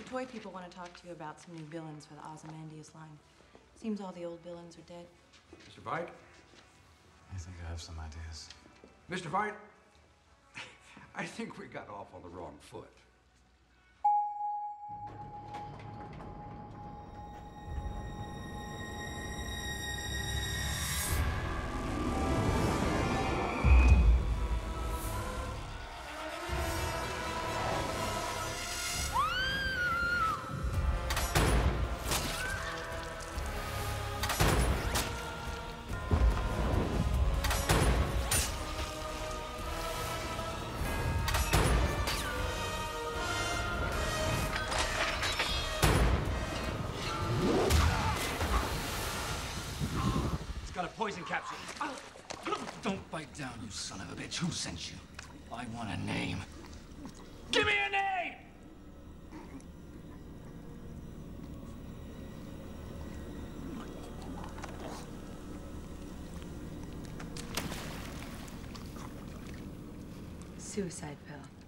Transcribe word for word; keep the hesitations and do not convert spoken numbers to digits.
toy people want to talk to you about some new villains for the Ozymandias line. Seems all the old villains are dead. Mister Veidt? I think I have some ideas. Mister Veidt, I think we got off on the wrong foot. Got a poison capsule. Oh. Don't bite down, you son of a bitch. Who sent you? I want a name. Give me a name! Suicide pill.